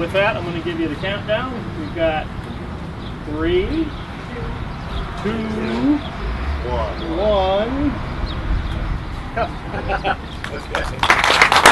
with that, I'm going to give you the countdown. We've got 3, 2, 1. Okay.